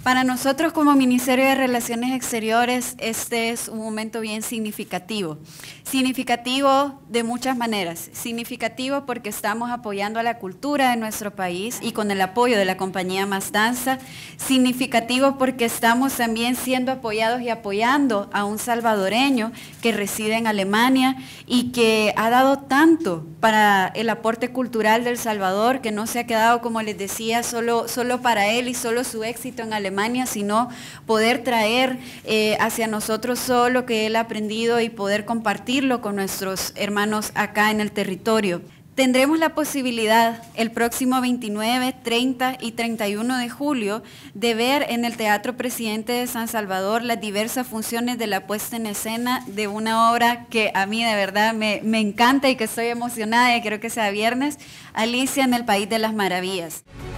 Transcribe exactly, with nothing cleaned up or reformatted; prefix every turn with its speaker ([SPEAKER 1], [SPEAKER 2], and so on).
[SPEAKER 1] Para nosotros como Ministerio de Relaciones Exteriores, este es un momento bien significativo. Significativo de muchas maneras. Significativo porque estamos apoyando a la cultura de nuestro país y con el apoyo de la compañía Más Danza. Significativo porque estamos también siendo apoyados y apoyando a un salvadoreño que reside en Alemania y que ha dado tanto para el aporte cultural del Salvador, que no se ha quedado, como les decía, solo, solo para él y solo su éxito en Alemania, sino poder traer eh, hacia nosotros todo lo que él ha aprendido y poder compartirlo con nuestros hermanos acá en el territorio. Tendremos la posibilidad el próximo veintinueve, treinta y treinta y uno de julio de ver en el Teatro Presidente de San Salvador las diversas funciones de la puesta en escena de una obra que a mí de verdad me, me encanta y que estoy emocionada y quiero que sea viernes, Alicia en el País de las Maravillas.